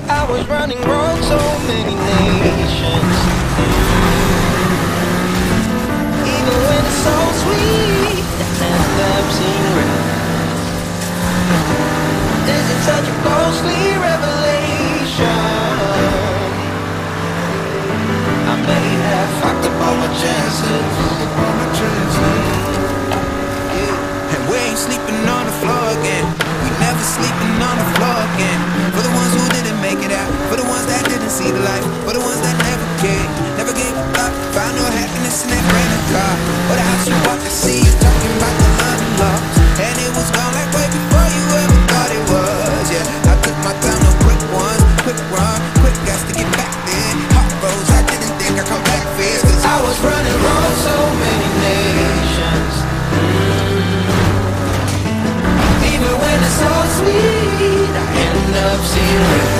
I was running wrong so many nations. Even when it's so sweet and I've seen red. This is such a ghostly revelation. I may have fucked up all my chances. And we ain't sleeping on the floor again. We never sleeping on the floor again. For the ones who didn't make it out, for the ones that didn't see the light, for the ones that never cared, never gave up, found no happiness in that brand new car, or the house you bought to see you talking about the love and lost, and it was gone like way before you ever thought it was. Yeah, I took my time, no quick ones, quick run, quick gas to get back then. Heart froze, I didn't think I'd come back fast, cause I was running wrong so many nations. Even when it's so sweet, I end up seeing red.